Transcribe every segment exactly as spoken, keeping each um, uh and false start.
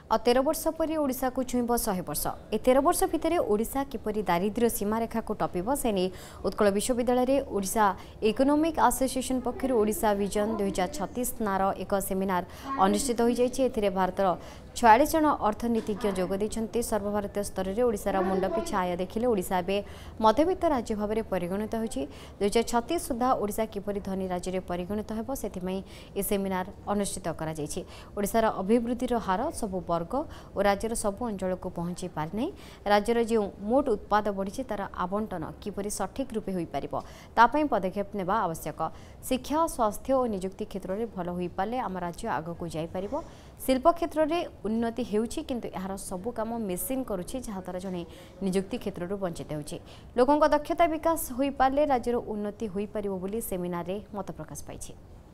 आ तेरह वर्ष पर ओडिशा को छुईब शहे वर्ष ए तेरह वर्ष भितर ओडिशा किपरि दारिद्र्य सीमारेखा को टपिब से नहीं उत्कल विश्वविद्यालय ओडिशा इकोनॉमिक एसोसिएशन पक्षर ओडिशा विजन दुई हजार छत्तीस नार एक सेमिनार अनुष्ठित हो जाए। भारतर छयालीस जन अर्थनीतिज्ञ जोगदे सर्वभारतीय स्तर में ओडिशार मुंड पिछा आय देखिले ओडिशा ए मध्यवित्त राज्य भाव में परिगणित होछि। दुई हजार छत्तीस सुधा ओडिशा किपरि धनी राज्य में परिगणित हेबो सेथिमै ए सेमिनार अनुष्ठित करा जायछि। ओडिशार अभिवृद्धिर हार सबु वर्ग और राज्यर सबु अंचल को पहुंची पारि नहीं। राज्यर जो मोट उत्पाद बढ़ी तार आवंटन किपरि सठिक रूपे होई परिबो तापई पदक्षेप नेबा आवश्यक। शिक्षा स्वास्थ्य और नियुक्ति क्षेत्र में भल होई पाले आम राज्य आगको जाई परिबो। शिल्प क्षेत्र में उन्नति हेउछि किंतु यार सबु काम मेसिन करुछि जहाँद्वारा जड़े नियुक्ति क्षेत्र वंचित होछि। लोकों दक्षता विकास होई पाले राज्यर उन्नति होई परिबो बोली सेमिनार रे मत प्रकाश पाइछि।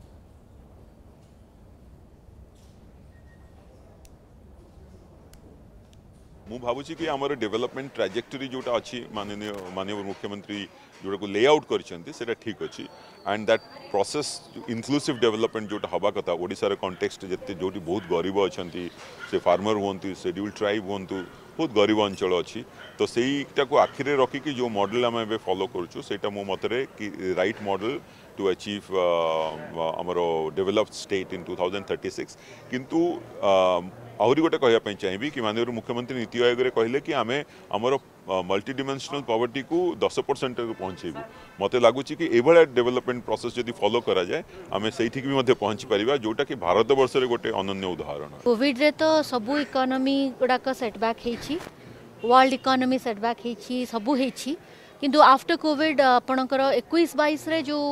मु भावुची कि आमर डेवलपमेंट ट्राजेक्टरी जोटा अच्छी माननीय माननीय मुख्यमंत्री जोटा को लेआउट करछंती सेटा ठीक अच्छी and that process inclusive development जोटा हवा कथा ओडिशार कॉन्टेक्स्ट जत्ते जोटी बहुत गरीब अछंती से फार्मर हुंतु शेड्यूल ट्राइब हुंतु बहुत गरीब अंचल अच्छी तो सेटा को आखिरे रखिकी जो मॉडल आम ए फॉलो करूँ सेटा मो मतरे कि राइट मॉडल टू अचीव आमर developed state in two thousand thirty six किंतु आहरी गोटे कहवाई चाहिए कि माननीय मुख्यमंत्री नीति आयोग कहले कि आम आमर मल्टी डिमेंशनल पॉवर्टी को दस परसेंट पहुँचेबू मत लगुच कि एभलिया डेवलपमेंट प्रोसेस जदि फॉलो करा जाए आम से भी पहुँची पारिबा जोटा कि भारत वर्ष रे गोटे अनन्य उदाहरण। कोविड रे तो सबू इकोनॉमी गुड़ाक सेटबैक होइछि वर्ल्ड इकोनॉमी सेटबैक होइछि सबू होइछि किंतु आफ्टर कोविड आपणकर इक्कीस बाईस रे जो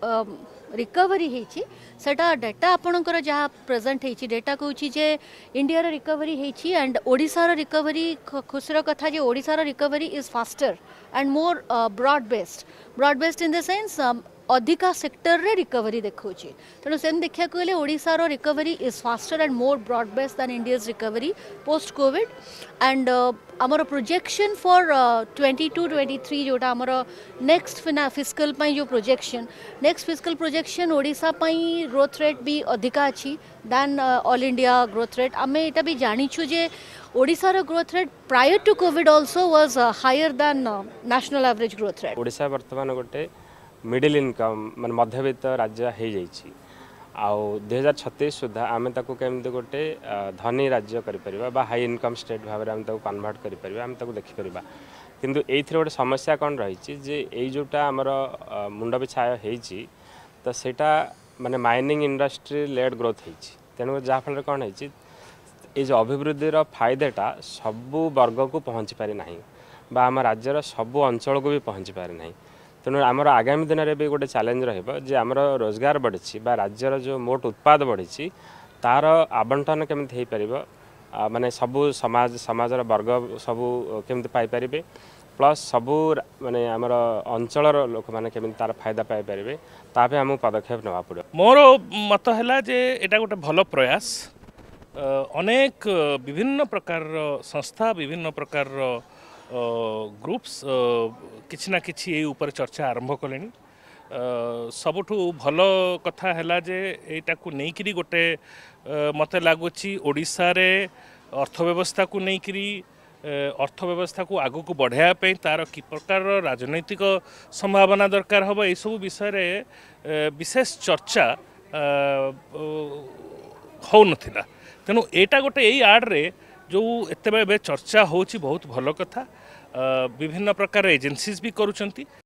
रिकवरी होइछि सेटा डेटा आपणकर जहाँ प्रेजेंट होइछि डेटा कहूछि जे इंडिया रो रिकवरी होइछि एंड ओडिशा रो रिकवरी खुशीर कथा जे ओडिशा रो recovery is faster and more broad based broad based in the sense अधिका सेक्टर रे रिकवरी देखौछि तेणु सेम देखिया कहले ओडिशा रो recovery is faster and more broad based than India's recovery post covid and आमर projection for twenty two twenty three जोटा आमर नेक्स्ट फिस्कल पई जो projection next fiscal projection Odisha पई ग्रोथ रेट भी अधिका अछि than all India growth rate आमे एटा भी जानिछु जे ओडिशा रो growth rate prior to covid also was higher than national average growth rate. Odisha वर्तमान गोटे मिडिल इनकम मान मध्यवित्त राज्य हो जाइए आउ दुई हजार छत्तीस सुधा आम केमती गोटे धनी राज्य कर हाई इनकम स्टेट भाव में कन्वर्ट कर आम देखिपर किंतु एथि गोटे समस्या कौन रही जे यही जोटा आमर मुंड पिछा होती तो सेटा माने माइनिंग इंडस्ट्री लेड ग्रोथ होती तेणु जहाँफल कौन होती ये जो अभिवृद्धिर फायदाटा सबू वर्ग को पहुँची पारि ना बा आम राज्यर सबू अंचल को भी पहुँची पारि ना तेणु आमर आगामी दिन में भी गोटे चैलेंज रही आमर रोजगार बढ़ी राज्यर जो मोट उत्पाद बढ़ी तार आवंटन केमती हो पार माने सबू समाज समाजर वर्ग सबू केमती पाइपर प्लस सबू माने आमर अंचल लोक मैंने केमती तार फायदा पाइपर तापे आमको पदक्षेप नेवा पड़े। मोर मत है जे एटा गोटे भल प्रयास अनेक विभिन्न प्रकार संस्था विभिन्न प्रकार ग्रुप्स किछि ना किछि ए ऊपर चर्चा आरंभ कले सबुठु भल कथा है जे एटा को नेइकरी गोटे मते लागुची ओडिशा रे अर्थव्यवस्था को नेइकरी अर्थव्यवस्था को आगु को बढ़ाया पे तार कि प्रकार राजनैतिक संभावना दरकार हम ये सब विषय रे विशेष चर्चा हो नथिला तेणु एटा गोटे यही आड़ जो एते चर्चा होची बहुत भल कथा विभिन्न प्रकार एजेंसीज भी करुचंती